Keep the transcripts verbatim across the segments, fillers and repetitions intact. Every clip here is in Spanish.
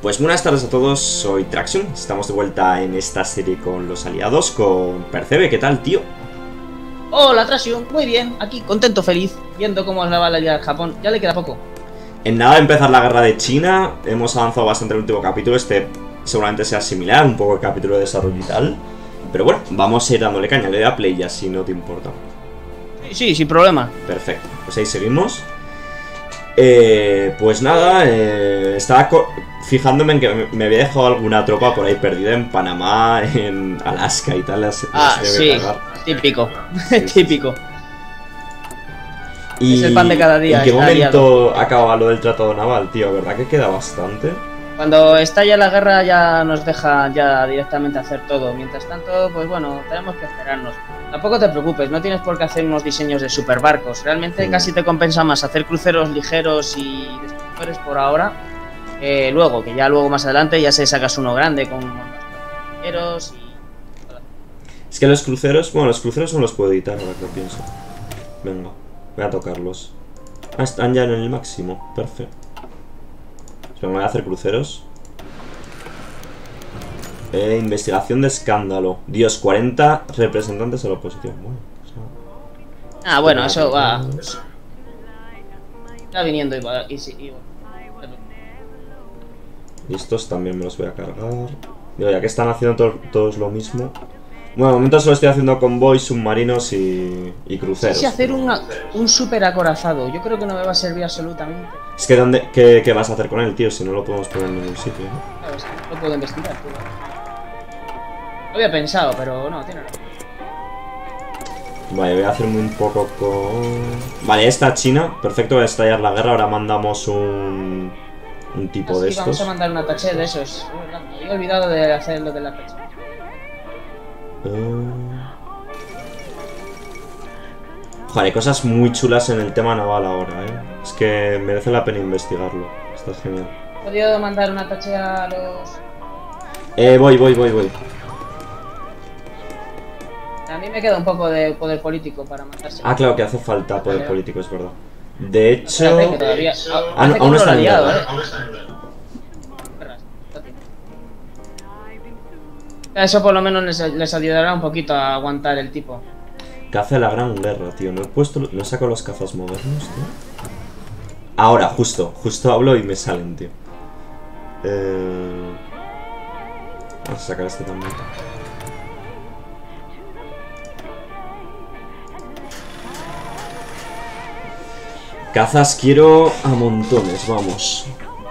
Pues buenas tardes a todos, soy Traxion, estamos de vuelta en esta serie con los aliados, con Percebe. ¿Qué tal, tío? Hola, Traxion, muy bien, aquí contento, feliz, viendo cómo la va la liga del Japón, ya le queda poco. En nada de empezar la guerra de China, hemos avanzado bastante en el último capítulo, este seguramente sea similar, un poco el capítulo de desarrollo y tal. Pero bueno, vamos a ir dándole caña, le doy a play ya, si no te importa. Sí, sí, sin problema. Perfecto, pues ahí seguimos. Eh, pues nada, eh, estaba fijándome en que me había dejado alguna tropa por ahí perdida en Panamá, en Alaska y tal. Las, ah, las sí, típico, sí, típico. Y es el pan de cada día. ¿En qué momento acababa lo del tratado naval, tío? ¿Verdad que queda bastante? Cuando estalla la guerra ya nos deja ya directamente hacer todo. Mientras tanto, pues bueno, tenemos que esperarnos. Tampoco te preocupes, no tienes por qué hacer unos diseños de superbarcos. Realmente mm. casi te compensa más hacer cruceros ligeros y destructores por ahora. Eh, luego, que ya luego más adelante ya se sacas uno grande con cruceros y... Es que los cruceros, bueno, los cruceros no los puedo editar ahora que lo pienso. Venga, voy a tocarlos. Ah, están ya en el máximo, perfecto. Me voy a hacer cruceros. Eh, investigación de escándalo. Dios, cuarenta representantes de la oposición. Bueno, pues no. Ah, bueno, eso va. Está viniendo y va. Y, y, y... y estos también me los voy a cargar. Digo, ya que están haciendo to todos lo mismo. Bueno, de momento solo estoy haciendo convoys, submarinos y, y cruceros. Sí, hacer un, un super acorazado. Yo creo que no me va a servir absolutamente. Es que, ¿dónde, qué, ¿qué vas a hacer con él, tío? Si no lo podemos poner en ningún sitio, ¿no? Claro, es que no puedo investigar, tío. Lo había pensado, pero no, tiene razón. Vale, voy a hacerme un poco con... Vale, esta China. Perfecto, voy a estallar la guerra. Ahora mandamos un... Un tipo Así de estos. Vamos a mandar un ataché de esos. Me había olvidado de hacer lo del ataché. Uh... Joder, hay cosas muy chulas en el tema naval ahora, ¿eh? Es que merece la pena investigarlo. Está genial. ¿Has podido mandar un ataché a los...? Eh, voy, voy, voy, voy. A mí me queda un poco de poder político para mandarse. Ah, claro que hace falta poder político, es verdad. De hecho... Todavía... Ah, no, aún no está aliado, ¿eh? Eso por lo menos les, les ayudará un poquito a aguantar el tipo. Caza de la Gran Guerra, tío. No he puesto... No he sacado los cazas modernos, tío. Ahora, justo. Justo hablo y me salen, tío. Eh... Vamos a sacar este también. Cazas quiero a montones, vamos.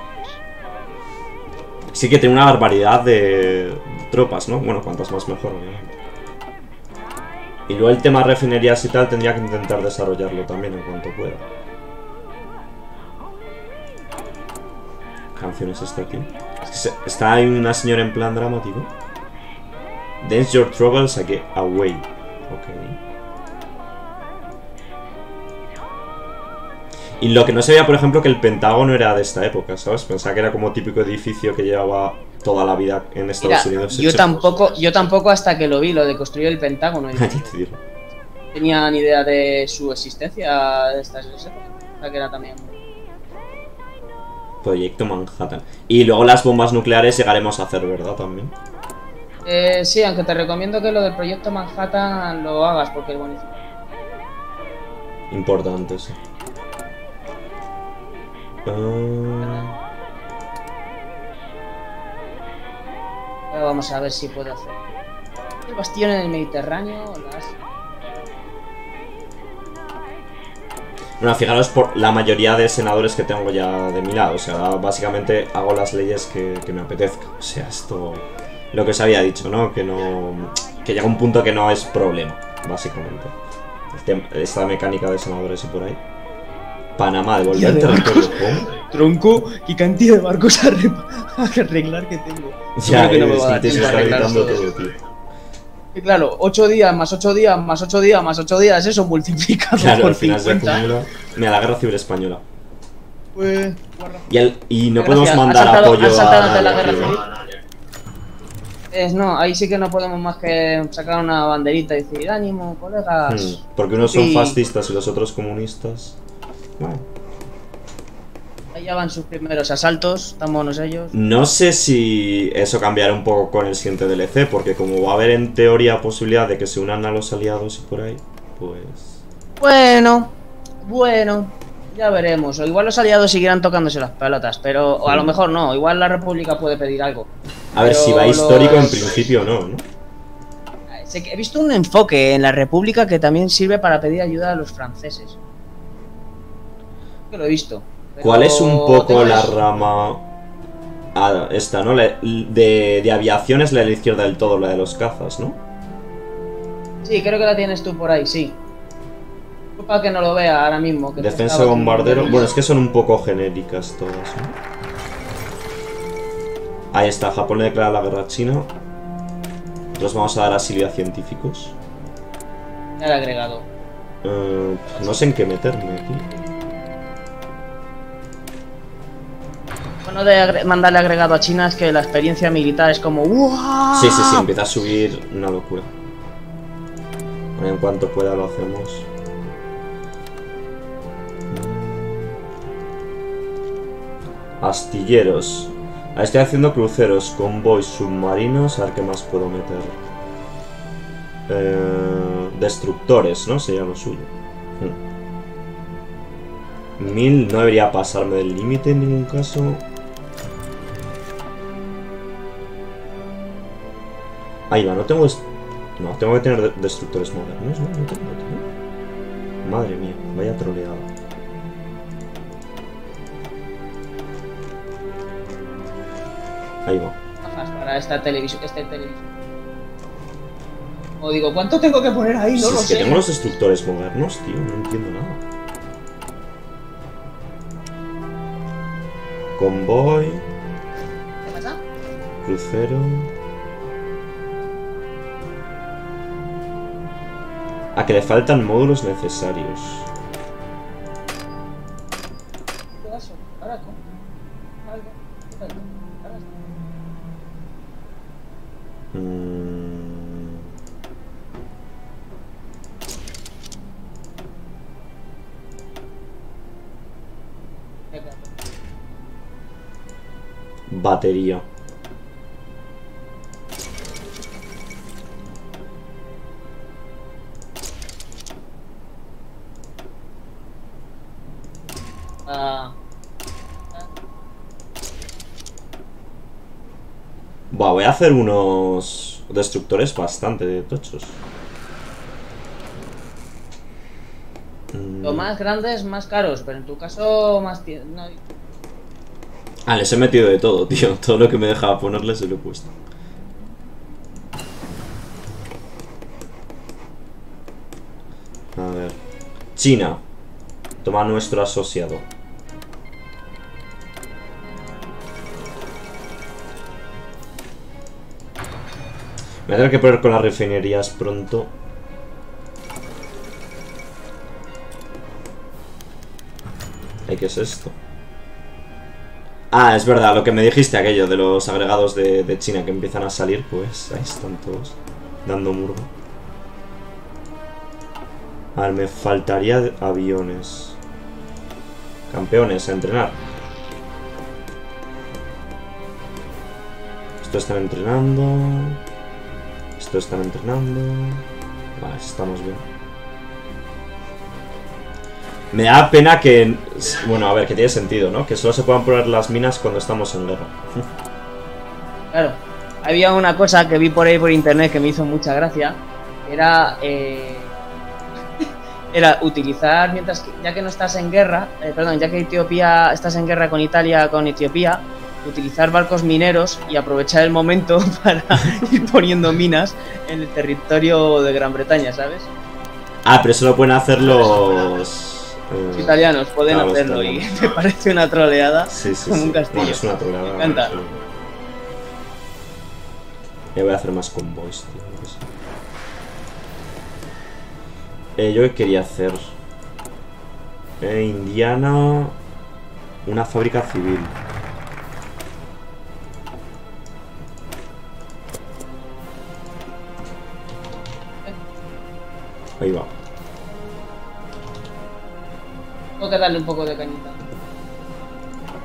Sí que tiene una barbaridad de tropas, ¿no? Bueno, cuantas más mejor, obviamente. Y luego el tema refinerías y tal tendría que intentar desarrollarlo también en cuanto pueda. Canciones está aquí. Está ahí una señora en plan dramático. Dance your troubles away. Ok. Y lo que no sabía, por ejemplo, que el Pentágono era de esta época, ¿sabes? Pensaba que era como típico edificio que llevaba toda la vida en Estados Mira, Unidos. Yo tampoco, yo tampoco hasta que lo vi, lo de construir el Pentágono. No tenía ni idea de su existencia de estas épocas. O sea que era también... Proyecto Manhattan. Y luego las bombas nucleares llegaremos a hacer, ¿verdad? También. Eh, sí, aunque te recomiendo que lo del Proyecto Manhattan lo hagas porque es buenísimo. Importante, sí. Uh... Ahora vamos a ver si puedo hacer el bastión en el Mediterráneo. Las... Bueno, fijaros por la mayoría de senadores que tengo ya de mi lado. O sea, básicamente hago las leyes que, que me apetezca. O sea, esto... Lo que os había dicho, ¿no? Que no... Que llega un punto que no es problema, básicamente. El tema, esta mecánica de senadores y por ahí. Panamá, devolver el territorio. Tronco, qué cantidad de barcos a, a arreglar que tengo. Ya, que no me va a dar se está editando todo, tío. Y claro, ocho días, más ocho días, más ocho días, más ocho días, eso multiplicado claro, por al final cincuenta. Se acumula. Mira, la guerra civil española. Pues... Y, el, y no Gracias. podemos mandar saltado, apoyo a... la guerra civil? Es, no, ahí sí que no podemos más que sacar una banderita y decir, ánimo, colegas. Hmm, porque unos son fascistas y los otros comunistas. Bueno. Ahí ya van sus primeros asaltos, tan monos ellos. No sé si eso cambiará un poco con el siguiente D L C, porque como va a haber en teoría posibilidad de que se unan a los aliados y por ahí, pues... Bueno, bueno, ya veremos. O igual los aliados seguirán tocándose las pelotas, pero o a lo mejor no. Igual la República puede pedir algo. A ver, Pero si va histórico los... en principio no, ¿no? He visto un enfoque en la República que también sirve para pedir ayuda a los franceses. Que lo he visto. ¿Cuál es un poco la eso. rama... Ah, esta, ¿no? La- de, de aviación es la de la izquierda del todo, la de los cazas, ¿no? Sí, creo que la tienes tú por ahí, sí. Disculpa que no lo vea ahora mismo. Que Defensa bombardero... Bueno, es que son un poco genéricas todas, ¿no? Ahí está, Japón le declara la guerra a China. Nosotros vamos a dar asilio a científicos. Ya lo he agregado. Eh, no sé en qué meterme aquí. Bueno, de agre mandarle agregado a China es que la experiencia militar es como ¡wow! Sí, sí, sí, empieza a subir una locura. En cuanto pueda lo hacemos. Astilleros. Ahí estoy haciendo cruceros, convoys, submarinos. A ver qué más puedo meter. Eh, destructores, ¿no? Sería lo suyo. Hmm. Mil no debería pasarme del límite en ningún caso. Ahí va, no tengo... No, tengo que tener de destructores modernos, ¿no? No tengo, tío. Madre mía, vaya troleada. Ahí va. Para esta televisión, este televisión. O digo, ¿cuánto tengo que poner ahí? No Si lo es que sé. tengo los destructores modernos, tío, no entiendo nada. Convoy. ¿Qué pasa? Crucero. A que le faltan módulos necesarios. ¿Qué pasa? Ahora, ¿cómo? Algo. ¿Qué tal? Ahora está. Mm. ¿Qué tal? Batería. Ah, Buah, voy a hacer unos destructores bastante tochos. Mm. lo más grandes, más caros, pero en tu caso, más tie- no, Ah, les he metido de todo, tío. Todo lo que me dejaba ponerles se lo he puesto. A ver. China. Toma nuestro asociado. Me voy a tener que poner con las refinerías pronto. Ay, ¿qué es esto? Ah, es verdad, lo que me dijiste aquello de los agregados de, de China que empiezan a salir, pues ahí están todos dando murgo. A ver, me faltaría aviones. Campeones, a entrenar. Esto están entrenando. Esto están entrenando. Vale, estamos bien. Me da pena que... Bueno, a ver, que tiene sentido, ¿no? Que solo se puedan poner las minas cuando estamos en guerra. claro. Había una cosa que vi por ahí por internet que me hizo mucha gracia. Era... Eh, era utilizar, mientras que, ya que no estás en guerra, eh, perdón, ya que Etiopía, estás en guerra con Italia, con Etiopía, utilizar barcos mineros y aprovechar el momento para ir poniendo minas en el territorio de Gran Bretaña, ¿sabes? Ah, pero eso lo pueden hacer los... eh, Los italianos pueden claro, los hacerlo y italianos. me parece una troleada Sí, sí, como sí. un castillo. Bueno, es una troleada. Me encanta. Solo. Ya voy a hacer más convoys, tío. No sé. Eh, yo qué quería hacer. Eh, Indiana. Una fábrica civil. Ahí va. Tengo que darle un poco de cañita.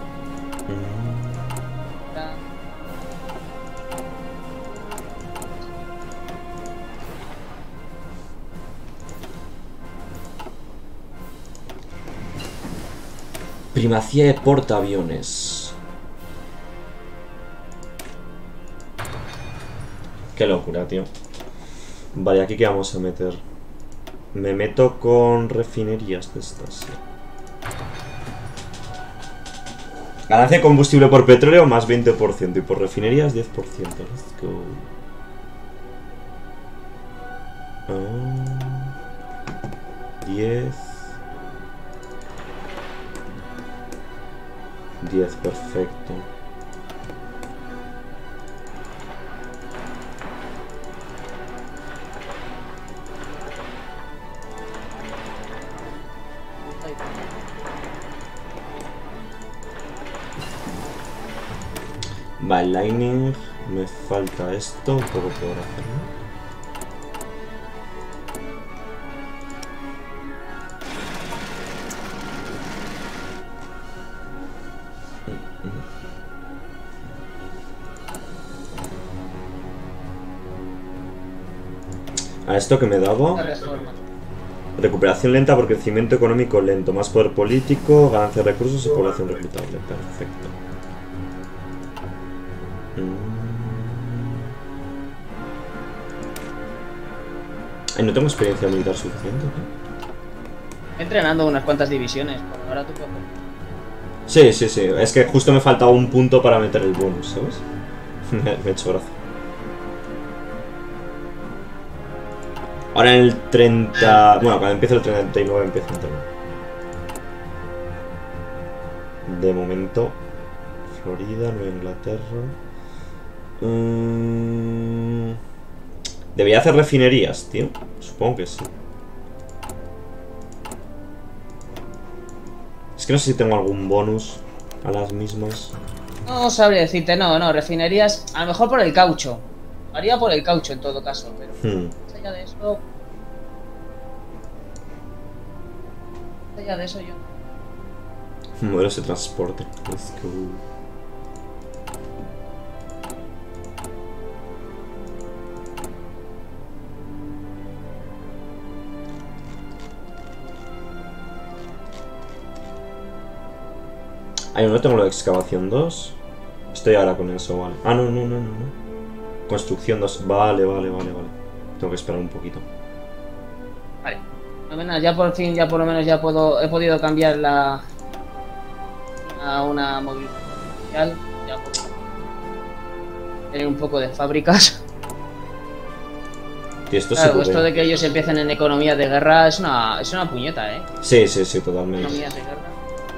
Primacía de portaaviones. Qué locura, tío. Vale, ¿aquí qué vamos a meter? Me meto con refinerías de estas, sí. Ganancia de combustible por petróleo más veinte por ciento y por refinerías diez por ciento. Let's go. Ah, diez. diez, perfecto. Vale, Lightning, me falta esto, un poco por hacerlo. A esto que me daba. Recuperación lenta por crecimiento económico lento, más poder político, ganancia de recursos y población reclutable. Perfecto. Ay, no tengo experiencia militar suficiente, ¿no? Entrenando unas cuantas divisiones, por ahora tú puedes. Sí, sí, sí. Es que justo me faltaba un punto para meter el bonus, ¿sabes? me, me he hecho gracia. Ahora en el treinta... Bueno, cuando empiece el treinta y nueve empiezo a entrenar. De momento... Florida, Nueva Inglaterra... Mm... Debería hacer refinerías, tío. Supongo que sí. Es que no sé si tengo algún bonus a las mismas. No sabría decirte, no, no, refinerías... A lo mejor por el caucho. Haría por el caucho en todo caso, pero... Hmm. Más allá de eso... Más allá de eso yo... Modelos de transporte. Let's go. Ay, no tengo lo de excavación dos. Estoy ahora con eso, vale. Ah, no, no, no, no, no. Construcción dos. Vale, vale, vale, vale. Tengo que esperar un poquito. Vale. Al menos ya por fin, ya por lo menos ya puedo, he podido cambiar la a una movilidad comercial. Ya puedo tener un poco de fábricas. Y esto claro, se esto de que ellos empiecen en economía de guerra es una, es una puñeta, ¿eh? Sí, sí, sí, totalmente. Economías de guerra.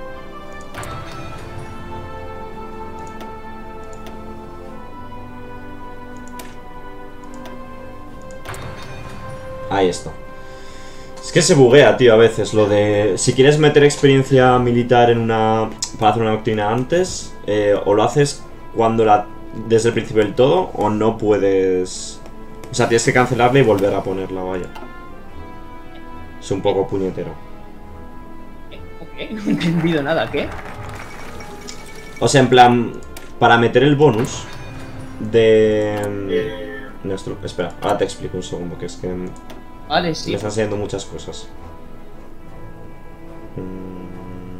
Ahí está. Es que se buguea, tío, a veces lo de... Si quieres meter experiencia militar en una... Para hacer una doctrina antes, eh, o lo haces cuando la... Desde el principio del todo, o no puedes... O sea, tienes que cancelarla y volver a ponerla, vaya. Es un poco puñetero. ¿Qué? No he entendido nada, ¿qué? O sea, en plan... Para meter el bonus de... Nuestro... Espera, ahora te explico un segundo, que es que... Vale, sí. Me están saliendo muchas cosas. Mm.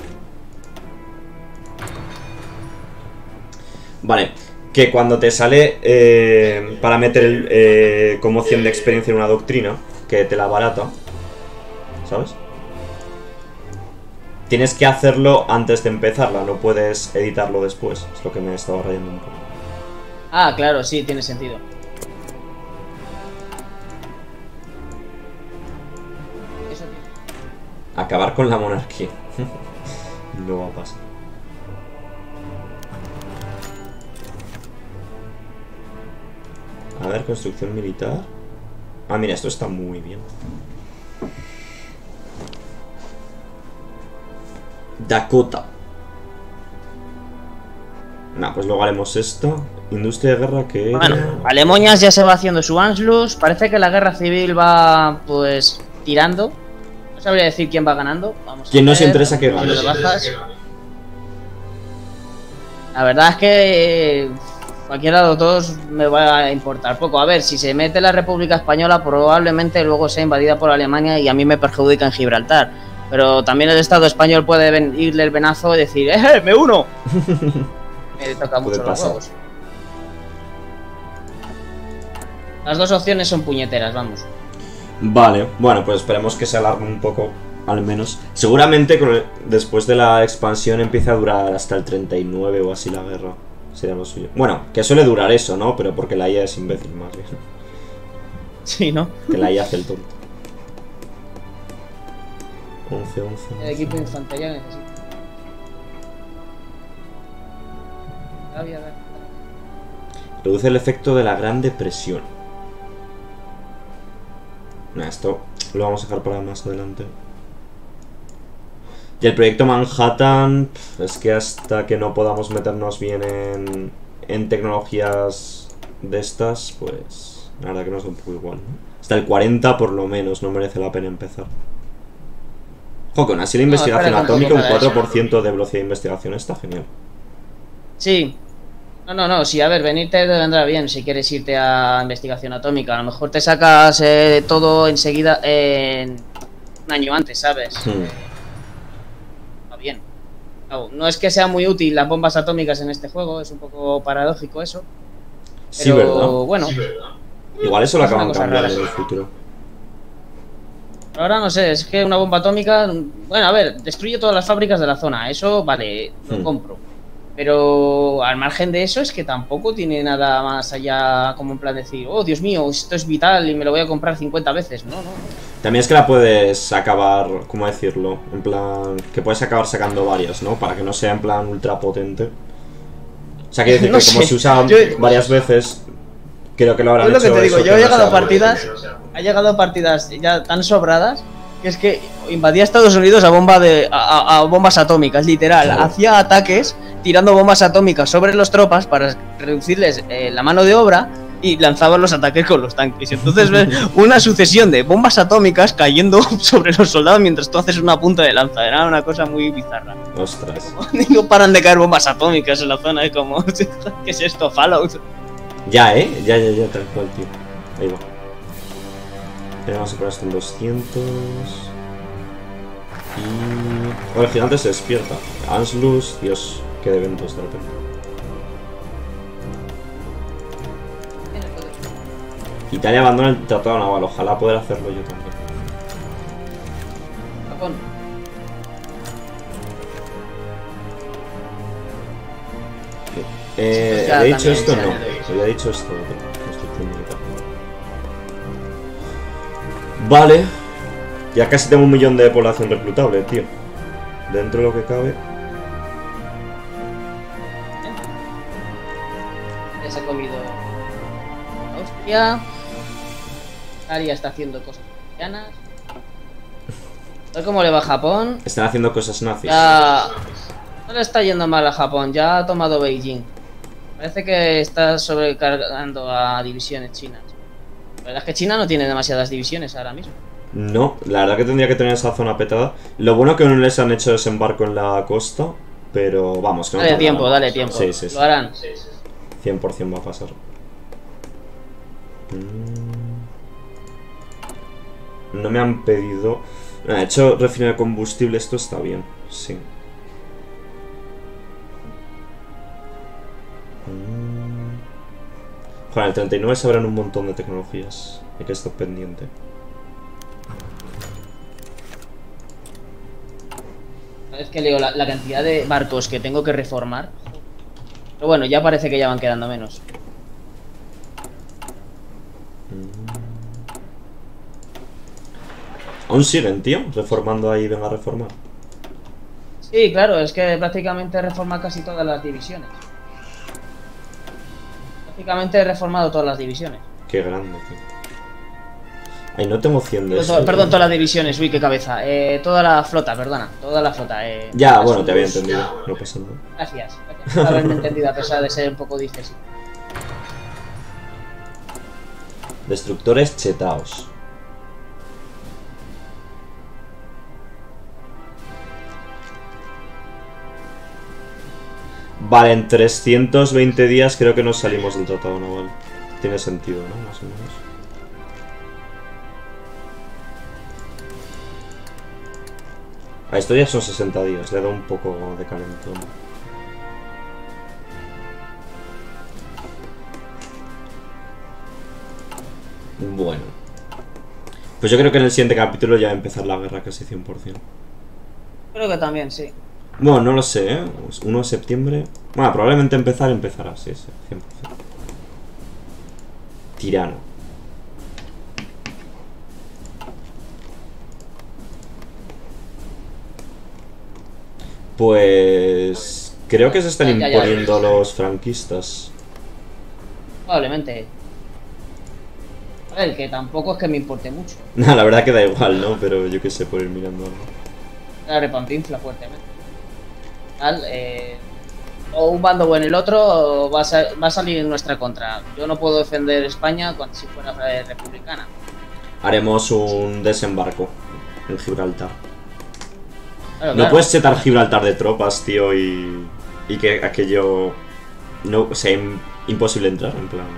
Vale, que cuando te sale eh, para meter el, eh, como opción de experiencia en una doctrina, que te la barata, ¿sabes? Tienes que hacerlo antes de empezarla, no puedes editarlo después. Es lo que me estaba rayando un poco. Ah, claro, sí, tiene sentido. Acabar con la monarquía. No va a pasar. A ver, construcción militar. Ah, mira, esto está muy bien. Dakota. Nah, pues luego haremos esto. Industria de guerra que era... Bueno, Alemania ya se va haciendo su Anschluss. Parece que la guerra civil va, pues, tirando. No sabría decir quién va ganando. Vamos ¿Quién a nos ver, interesa que gane? La verdad es que cualquiera de los dos me va a importar poco. A ver, si se mete la República Española, probablemente luego sea invadida por Alemania y a mí me perjudica en Gibraltar. pero también el Estado español puede ven, irle el venazo y decir, ¡eh, me uno! Me toca mucho los huevos. Las dos opciones son puñeteras, vamos. Vale, bueno, pues esperemos que se alargue un poco, al menos. Seguramente con el, después de la expansión empiece a durar hasta el treinta y nueve o así la guerra. Sería lo suyo. Bueno, que suele durar eso, ¿no? Pero porque la I A es imbécil, más bien. Sí, ¿no? Que la I A hace el tonto. once, once, once. El equipo de infantería necesita. A ver. Reduce el efecto de la Gran Depresión. Nah, esto lo vamos a dejar para más adelante. Y el proyecto Manhattan, es que hasta que no podamos meternos bien en, en tecnologías de estas, pues la verdad que nos da un poco igual, ¿no? Hasta el cuarenta por lo menos no merece la pena empezar. Ojo, con así la investigación no, atómica, un cuatro por ciento eso. de velocidad de investigación está genial. Sí. No, no, no, sí, a ver, venirte te vendrá bien si quieres irte a investigación atómica. A lo mejor te sacas eh, todo enseguida en un año antes, ¿sabes? Hmm. Va bien. No, no es que sea muy útil las bombas atómicas en este juego, es un poco paradójico eso. Sí, pero, ¿verdad? Bueno, Sí, ¿verdad? Igual eso lo es una acaban cosa cambiando rara. en el futuro. Ahora no sé, es que una bomba atómica, bueno, a ver, destruye todas las fábricas de la zona, eso vale, lo Hmm. compro. Pero al margen de eso es que tampoco tiene nada más allá como en plan decir, oh Dios mío, esto es vital y me lo voy a comprar cincuenta veces. No, no. También es que la puedes acabar, ¿cómo decirlo? En plan, que puedes acabar sacando varias, ¿no? Para que no sea en plan ultra potente. O sea, quiere decir No que como sé. se usa Yo- varias veces, creo que lo habrán Es lo que hecho te digo, eso, yo que he no llegado a sea muy partidas, potente. ha llegado a partidas ya tan sobradas que es que invadía Estados Unidos a bomba de a, a- a bombas atómicas, literal, Claro. hacía ataques tirando bombas atómicas sobre los tropas para reducirles eh, la mano de obra y lanzaban los ataques con los tanques. Y entonces ves una sucesión de bombas atómicas cayendo sobre los soldados mientras tú haces una punta de lanza. Era una cosa muy bizarra. Ostras. No paran de caer bombas atómicas en la zona, es como, ¿qué es esto? Fallout. Ya, ¿eh? Ya, ya, ya, tal cual, tío. Ahí va. Eh, Vamos a poner esto en doscientos. Y... Bueno, el gigante se despierta. Anslus, Dios, qué de eventos de repente. Italia abandona el tratado naval, ojalá poder hacerlo yo también. Japón. Eh, Ya, ¿Le he dicho también esto? se No. añade. Le he dicho esto. Construcción militar. Vale. Ya casi tengo un millón de población reclutable, tío. Dentro de lo que cabe. Ya se ha comido Austria. Italia está haciendo cosas cristianas. A ver cómo le va a Japón. Están haciendo cosas nazis. Ya no le está yendo mal a Japón, ya ha tomado Beijing. Parece que está sobrecargando a divisiones chinas. La verdad es que China no tiene demasiadas divisiones ahora mismo. No, la verdad que tendría que tener esa zona petada. Lo bueno que no les han hecho desembarco en la costa. Pero vamos, que no Dale tardará tiempo, más. dale tiempo. Sí, sí, sí. Lo harán. cien por cien va a pasar. Mm. No me han pedido... Ah, he hecho refinar de combustible, esto está bien, sí. Mm. Joder, en el treinta y nueve se abren un montón de tecnologías. Hay que estar pendiente. Es que leo la, la cantidad de barcos que tengo que reformar. Pero bueno, ya parece que ya van quedando menos. Aún siguen, tío, reformando ahí, venga a reformar. Sí, claro, es que prácticamente reforma casi todas las divisiones. Prácticamente he reformado todas las divisiones. Qué grande, tío. Ay, no tengo cien de Perdón, eso. perdón, todas las divisiones, uy, qué cabeza. Eh, toda la flota, perdona, toda la flota. Eh, Ya, las bueno, te había sus- entendido, no pasa nada. Gracias, gracias por haberme entendido a pesar de ser un poco disléxico. Destructores chetaos. Vale, en trescientos veinte días creo que nos salimos del tratado naval. Tiene sentido, ¿no? Más o menos. A esto ya son sesenta días, le da un poco de calentón. Bueno. Pues yo creo que en el siguiente capítulo ya va a empezar la guerra casi cien por cien. Creo que también, sí. Bueno, no lo sé, ¿eh? uno de septiembre... Bueno, probablemente empezar empezará, sí, sí, cien por cien. Tirano. Pues... Creo que se están Ya, ya, ya. imponiendo los franquistas. Probablemente. A ver, que tampoco es que me importe mucho. Nah, la verdad que da igual, ¿no? Pero yo qué sé, por ir mirando algo. La repampinfla fuertemente. Tal, eh, o un bando o en el otro va a, sa- va a salir en nuestra contra. Yo no puedo defender España cuando si fuera eh, republicana. Haremos un desembarco en Gibraltar. Claro, No claro. puedes setar Gibraltar de tropas, tío, y... Y que aquello... No sea im- imposible entrar, en plan...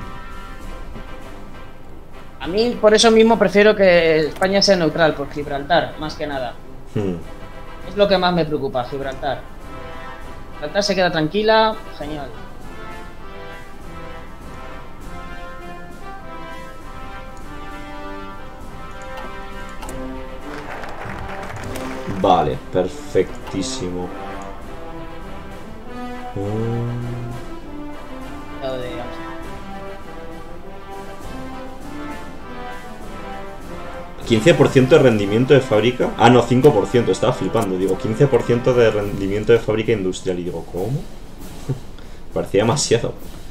A mí por eso mismo prefiero que España sea neutral por Gibraltar, más que nada. Hmm. Es lo que más me preocupa, Gibraltar. Gibraltar se queda tranquila, genial. Vale, perfectísimo. Mm. Lo de Amsterdam. quince por ciento de rendimiento de fábrica. Ah, no, cinco por ciento. Estaba flipando. Digo, quince por ciento de rendimiento de fábrica industrial. Y digo, ¿cómo? Parecía demasiado.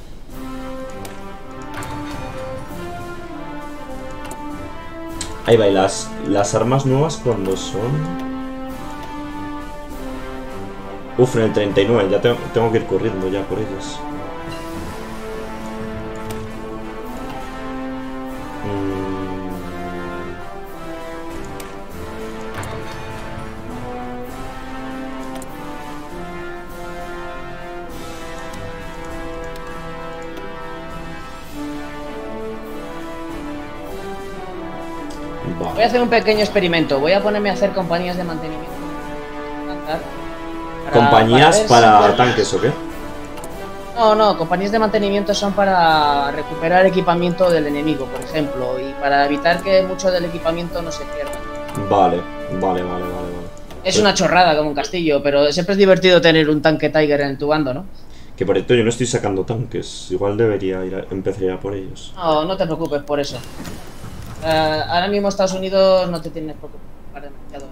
Ahí va, y las, las armas nuevas cuando son... Uf, en el treinta y nueve. Ya tengo, tengo que ir corriendo ya por ellas. Voy a hacer un pequeño experimento. Voy a ponerme a hacer compañías de mantenimiento. Para- ¿Compañías ver para, si puedo- tanques o qué? No, no, compañías de mantenimiento son para recuperar equipamiento del enemigo, por ejemplo, y para evitar que mucho del equipamiento no se pierda. Vale, vale, vale, vale, vale. Es una chorrada como un castillo, pero siempre es divertido tener un tanque Tiger en tu bando, ¿no? Que por esto yo no estoy sacando tanques. Igual debería ir a, empezar a ir a por ellos. No, no te preocupes por eso. Eh, ahora mismo Estados Unidos no te tienes por qué preocupar demasiado.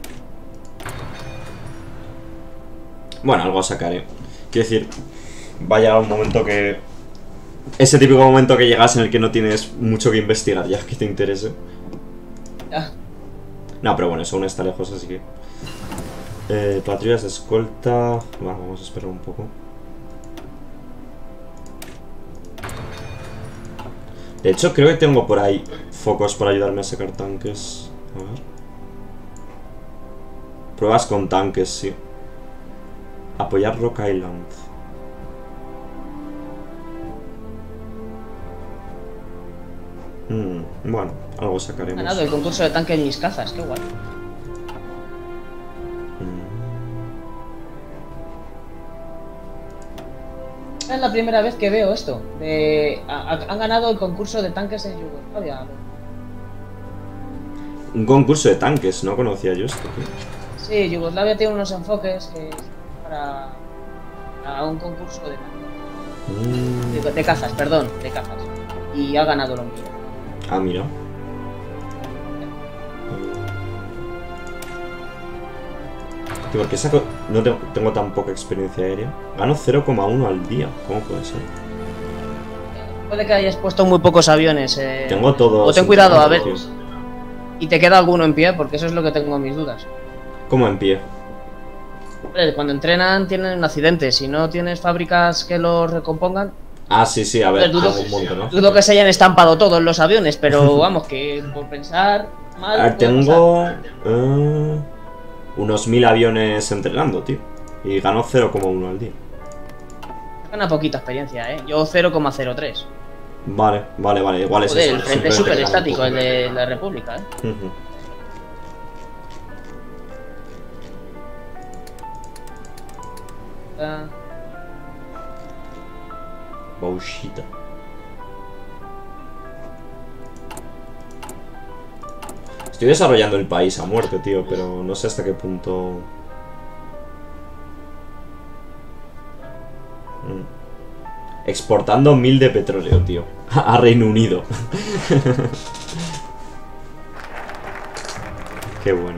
Bueno, algo sacaré. Quiero decir, vaya un momento que... Ese típico momento que llegas en el que no tienes mucho que investigar ya que te interese. Ya. No, pero bueno, eso aún está lejos, así que... Eh, patrullas de escolta... Bueno, vamos a esperar un poco. De hecho, creo que tengo por ahí focos para ayudarme a sacar tanques. A ver. Pruebas con tanques, sí. Apoyar Rock Island. Hmm, bueno, algo He sacaremos. ganado el concurso de tanque en mis cazas, qué guay. Es la primera vez que veo esto. De... ha- ha- han ganado el concurso de tanques en Yugoslavia. Un concurso de tanques, no conocía yo esto, tío. Sí, Yugoslavia tiene unos enfoques que es para, para un concurso de, Mm. de, de cazas, perdón, de cazas. Y ha ganado lo mío. Ah, mira. Tío, ¿por qué saco? No tengo, tengo tan poca experiencia aérea. Gano cero coma uno al día. ¿Cómo puede ser? Puede que hayas puesto muy pocos aviones. Eh, Tengo todo. O ten cuidado, a ver. tío. Y te queda alguno en pie, porque eso es lo que tengo mis dudas. ¿Cómo en pie? Hombre, cuando entrenan tienen un accidente. Si no tienes fábricas que los recompongan, Ah, sí, sí, a ver. Pero dudo- hago un montón, ¿no? dudo que se hayan estampado todos los aviones, pero vamos, que por pensar mal. A ver, puede tengo eh, unos mil aviones entrenando, tío. Y gano cero coma uno al día. pasar. Gana poquita experiencia, ¿eh? Yo cero coma cero tres. Vale, vale, vale. Igual es Joder, eso. el frente simplemente es súper que gano un estático, poco. el de la República, ¿eh? Ujú. Ah, Bauxita. Estoy desarrollando el país a muerte, tío, pero no sé hasta qué punto... Mm. Exportando mil de petróleo, tío. A Reino Unido. Qué bueno.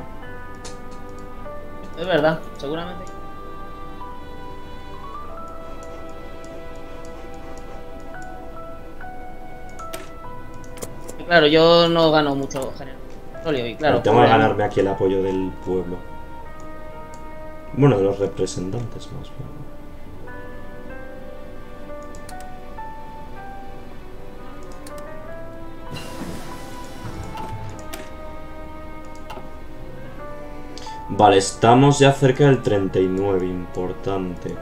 es verdad, seguramente. Y claro, yo no gano mucho género petróleo y claro. Pero tengo que pobre- ganarme aquí el apoyo del pueblo. Bueno, de los representantes más bien. Vale, estamos ya cerca del treinta y nueve, importante.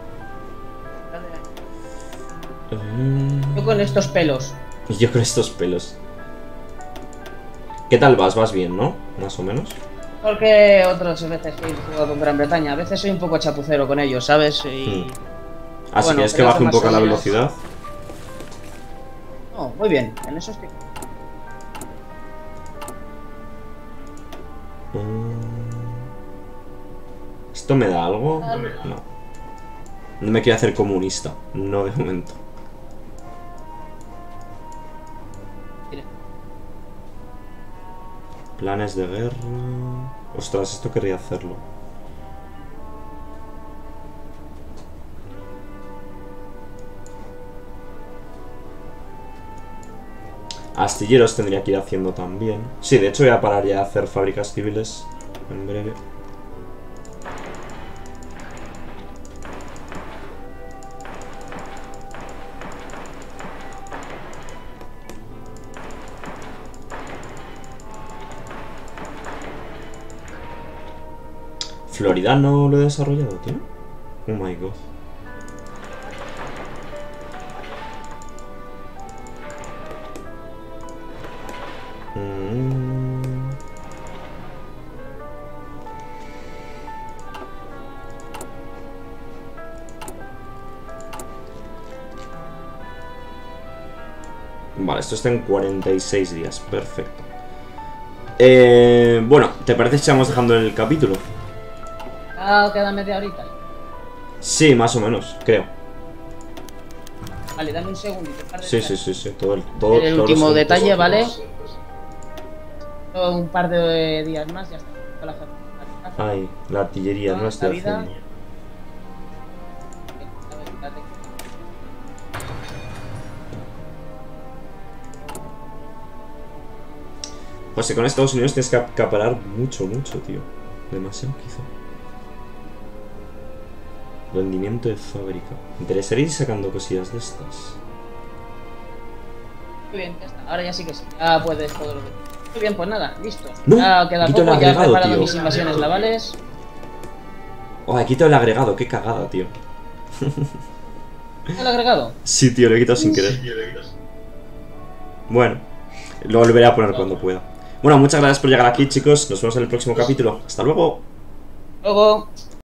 Yo con estos pelos. Y yo con estos pelos. ¿Qué tal vas? ¿Vas bien, no? Más o menos. Porque otras veces que he jugado con Gran Bretaña, a veces soy un poco chapucero con ellos, ¿sabes? Y... Hmm. Así Bueno, que es que pero baje hace un más poco la años. velocidad. No, muy bien, en eso estoy. Mm. ¿Esto me da algo? No. No me quiero hacer comunista. No de momento. Planes de guerra... Ostras, esto querría hacerlo. Astilleros tendría que ir haciendo también. Sí, de hecho voy a parar ya a hacer fábricas civiles en breve. Florida no lo he desarrollado, tío. Oh my god. Mm. Vale, esto está en cuarenta y seis días. Perfecto. Eh, bueno, ¿te parece que estamos dejando el capítulo? Ah, queda media horita. Sí, más o menos, creo. Vale, dame un segundito. un par de Sí, sí, detalles. sí, sí. Todo el, todo, El todos último los detalle, puntos. ¿vale? Un par de días más, ya está. Con la jefa. Ay, la artillería, no la estoy La vida. haciendo. Pues si con Estados Unidos tienes que acaparar mucho, mucho, tío. Demasiado, quizá. Rendimiento de fábrica. Me interesaría ir sacando cosillas de estas. Muy bien, ya está. Ahora ya sí que sí. Ya puedes todo lo que... Muy bien, pues nada, listo. No, ya queda quito el poco, ya he agregado, preparado tío. mis invasiones navales. Oh, he quitado el agregado, qué cagada, tío. ¿Ya lo he agregado? Sí, tío, lo he quitado sin querer. Bueno, lo volveré a poner cuando pueda. Bueno, muchas gracias por llegar aquí, chicos. Nos vemos en el próximo capítulo. Hasta luego. Luego...